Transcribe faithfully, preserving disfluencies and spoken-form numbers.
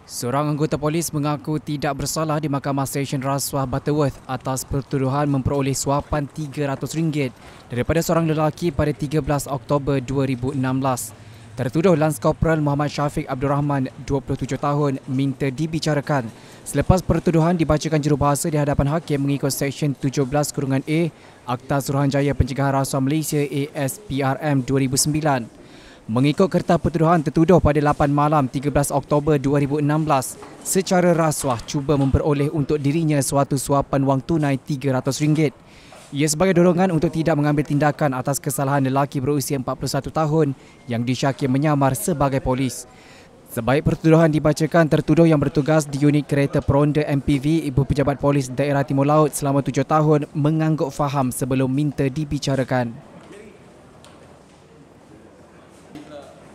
Seorang anggota polis mengaku tidak bersalah di Mahkamah Sesyen Rasuah Butterworth atas pertuduhan memperoleh suapan tiga ratus ringgit daripada seorang lelaki pada tiga belas Oktober dua ribu enam belas. Tertuduh Lance Koperal Muhammad Syafiq Abdul Rahman, dua puluh tujuh tahun, minta dibicarakan selepas pertuduhan dibacakan jurubahasa di hadapan hakim mengikut Seksyen tujuh belas A Akta Suruhanjaya Pencegahan Rasuah Malaysia A S P R M dua ribu sembilan. Mengikut kertas pertuduhan, tertuduh pada lapan malam tiga belas Oktober dua ribu enam belas secara rasuah cuba memperoleh untuk dirinya suatu suapan wang tunai tiga ratus ringgit. Ia sebagai dorongan untuk tidak mengambil tindakan atas kesalahan lelaki berusia empat puluh satu tahun yang disyaki menyamar sebagai polis. Sebaik pertuduhan dibacakan, tertuduh yang bertugas di unit kereta peronda M P V Ibu Pejabat Polis Daerah Timur Laut selama tujuh tahun mengangguk faham sebelum minta dibicarakan.